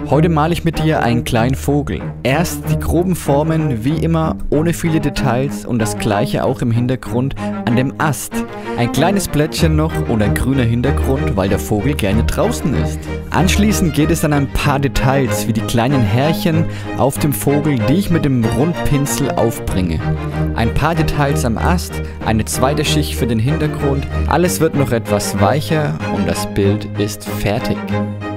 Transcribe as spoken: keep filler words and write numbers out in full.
Heute male ich mit dir einen kleinen Vogel. Erst die groben Formen, wie immer, ohne viele Details und das gleiche auch im Hintergrund an dem Ast. Ein kleines Blättchen noch und ein grüner Hintergrund, weil der Vogel gerne draußen ist. Anschließend geht es an ein paar Details, wie die kleinen Härchen auf dem Vogel, die ich mit dem Rundpinsel aufbringe. Ein paar Details am Ast, eine zweite Schicht für den Hintergrund. Alles wird noch etwas weicher und das Bild ist fertig.